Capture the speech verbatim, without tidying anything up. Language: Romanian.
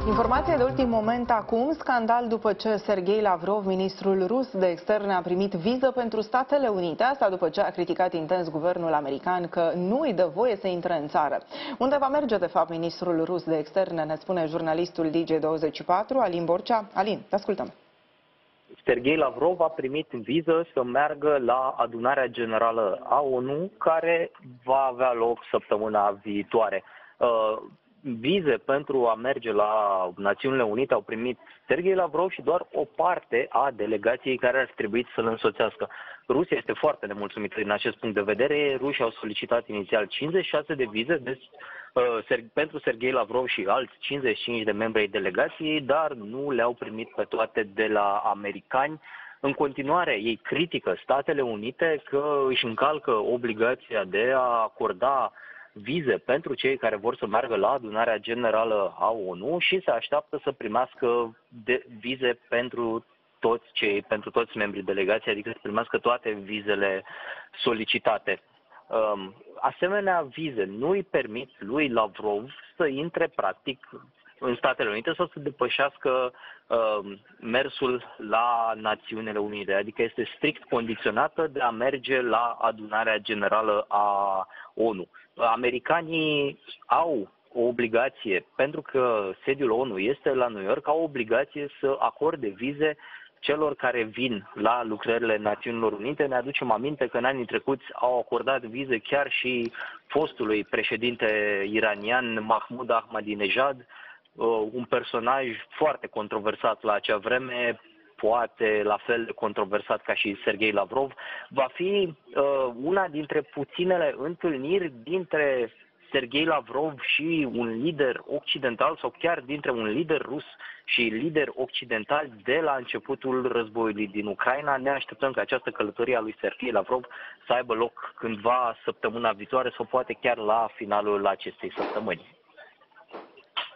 Informație de ultim moment acum, scandal după ce Serghei Lavrov, ministrul rus de externe, a primit viză pentru Statele Unite, asta după ce a criticat intens guvernul american că nu îi dă voie să intre în țară. Unde va merge de fapt ministrul rus de externe, ne spune jurnalistul D J douăzeci și patru, Alin Borcea. Alin, te ascultăm. Serghei Lavrov a primit viză să meargă la adunarea generală a ONU, care va avea loc săptămâna viitoare. Uh, vize pentru a merge la Națiunile Unite au primit Serghei Lavrov și doar o parte a delegației care ar trebui să-l însoțească. Rusia este foarte nemulțumită din acest punct de vedere. Rușii au solicitat inițial cincizeci și șase de vize de, uh, pentru Serghei Lavrov și alți cincizeci și cinci de membri ai delegației, dar nu le-au primit pe toate de la americani. În continuare, ei critică Statele Unite că își încalcă obligația de a acorda vize pentru cei care vor să meargă la adunarea generală a ONU și se așteaptă să primească de vize pentru toți cei, pentru toți membrii delegației, adică să primească toate vizele solicitate. Asemenea vize nu îi permit lui Lavrov să intre practic în Statele Unite sau să depășească uh, mersul la Națiunile Unite, adică este strict condiționată de a merge la adunarea generală a ONU. Americanii au o obligație, pentru că sediul ONU este la New York, au o obligație să acorde vize celor care vin la lucrările Națiunilor Unite. Ne aducem aminte că în anii trecuți au acordat vize chiar și fostului președinte iranian Mahmoud Ahmadinejad, un personaj foarte controversat la acea vreme, poate la fel de controversat ca și Serghei Lavrov. Va fi uh, una dintre puținele întâlniri dintre Serghei Lavrov și un lider occidental sau chiar dintre un lider rus și lider occidental de la începutul războiului din Ucraina. Ne așteptăm ca această călătorie a lui Serghei Lavrov să aibă loc cândva săptămâna viitoare sau poate chiar la finalul acestei săptămâni.